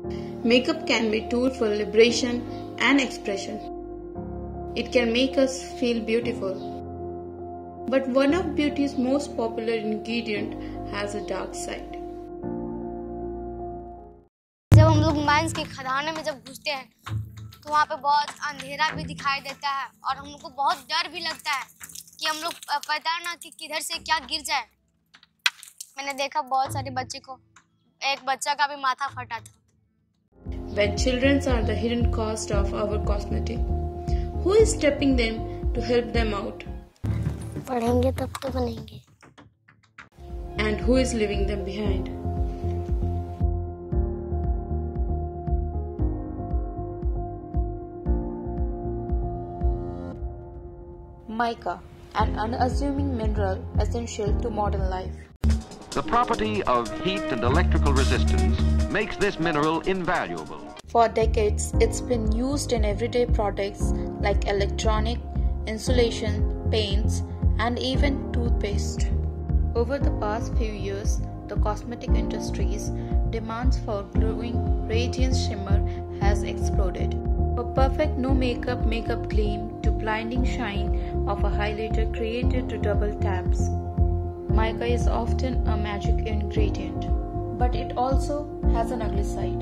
Makeup can be a tool for liberation and expression. It can make us feel beautiful. But one of beauty's most popular ingredient has a dark side. जब हम लोग mines के खदाने में जब घुसते हैं तो वहाँ पे बहुत अंधेरा भी दिखाई देता है और हम लोग को बहुत डर भी लगता है कि हम लोग पता ना कि किधर से क्या गिर जाए। मैंने देखा बहुत सारे बच्चे को, एक बच्चा का भी माथा फटा था। When children are the hidden cost of our cosmetic, who is stepping them to help them out? पढ़ेंगे तब तो बनेंगे। And who is leaving them behind? Mica, an unassuming mineral essential to modern life. The property of heat and electrical resistance makes this mineral invaluable. For decades, it's been used in everyday products like electronic, insulation, paints, and even toothpaste. Over the past few years, the cosmetic industry's demands for glowing, radiant shimmer has exploded. A perfect no-makeup gleam to blinding shine of a highlighter created to double taps. Mica is often a magic ingredient, but it also has an ugly side.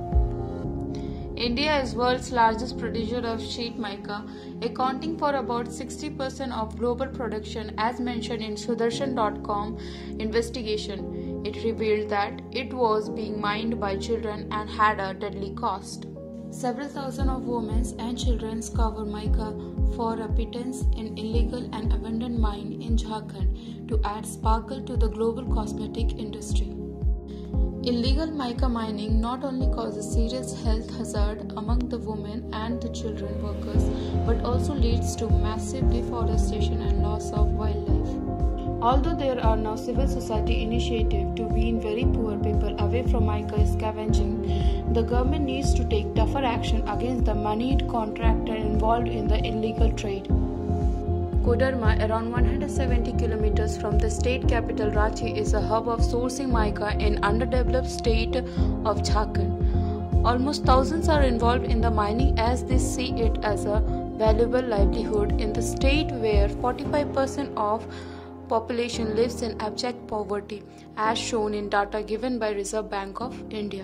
India is world's largest producer of sheet mica, accounting for about 60% of global production as mentioned in Sudarshan.com investigation. It revealed that it was being mined by children and had a deadly cost. Several thousand of women and children cover mica for a pittance in illegal and abandoned mine in Jharkhand to add sparkle to the global cosmetic industry. Illegal mica mining not only causes serious health hazard among the women and the children workers, but also leads to massive deforestation and loss of wildlife. Although there are now civil society initiatives to wean very poor people away from mica scavenging, the government needs to take tougher action against the moneyed contractor involved in the illegal trade. Koderma, around 170 kilometers from the state capital Ranchi, is a hub of sourcing mica in undeveloped state of Jharkhand. Almost thousands are involved in the mining as they see it as a valuable livelihood in the state where 45% of population lives in abject poverty, as shown in data given by Reserve Bank of India.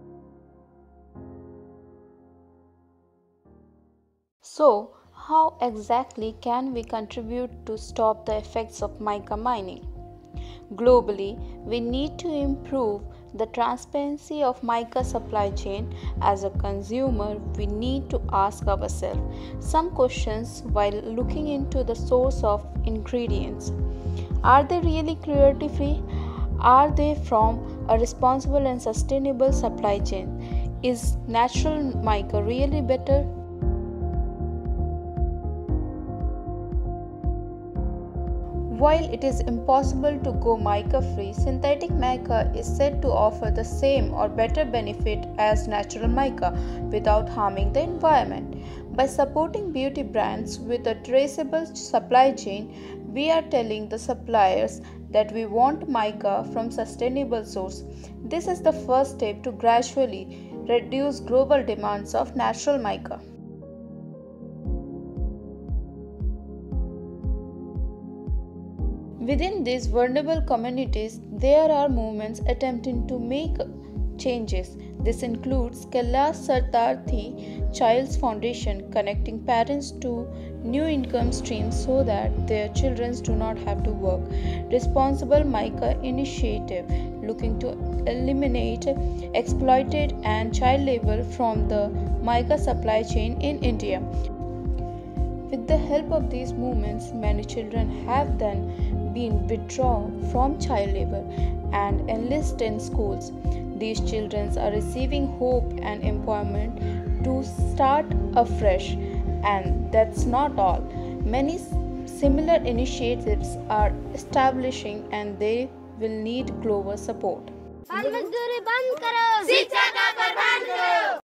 So, how exactly can we contribute to stop the effects of mica mining? Globally, we need to improve the transparency of mica supply chain. As a consumer, we need to ask ourselves some questions while looking into the source of ingredients. Are they really cruelty-free? Are they from a responsible and sustainable supply chain? Is natural mica really better? While it is impossible to go mica-free, synthetic mica is said to offer the same or better benefit as natural mica without harming the environment. By supporting beauty brands with a traceable supply chain, we are telling the suppliers that we want mica from sustainable source. This is the first step to gradually reduce global demands of natural mica. Within these vulnerable communities, there are movements attempting to make changes. This includes Kailash Satyarthi Child's Foundation, connecting parents to new income streams so that their children do not have to work. Responsible Mica Initiative, looking to eliminate exploited and child labor from the mica supply chain in India. With the help of these movements, many children have then been withdrawn from child labor and enlisted in schools. These children are receiving hope and empowerment to start afresh. And that's not all. Many similar initiatives are establishing and they will need global support.